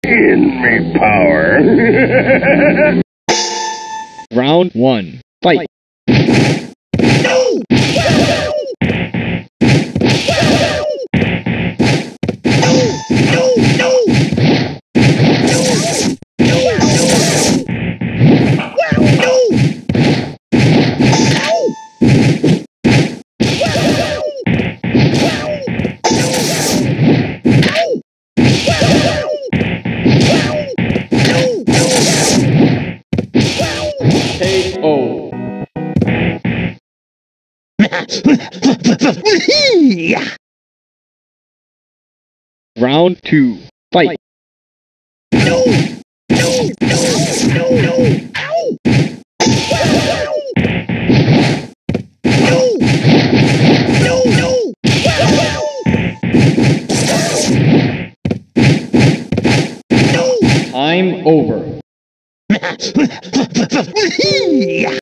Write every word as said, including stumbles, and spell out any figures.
In me power. Round one. Fight. K O. Round two. Fight. Time over.